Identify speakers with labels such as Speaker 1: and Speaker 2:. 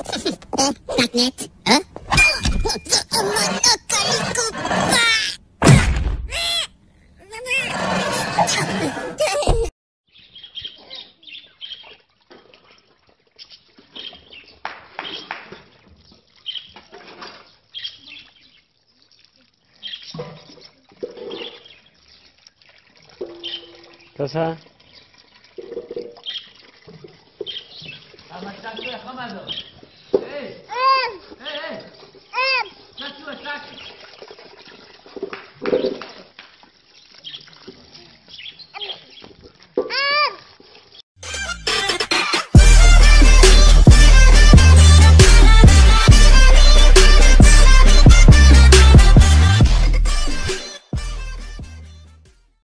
Speaker 1: Magnet.
Speaker 2: Cosa?
Speaker 3: Ama tak tu, Hamado. Hey! Hey! Hey! Tak tu, tak.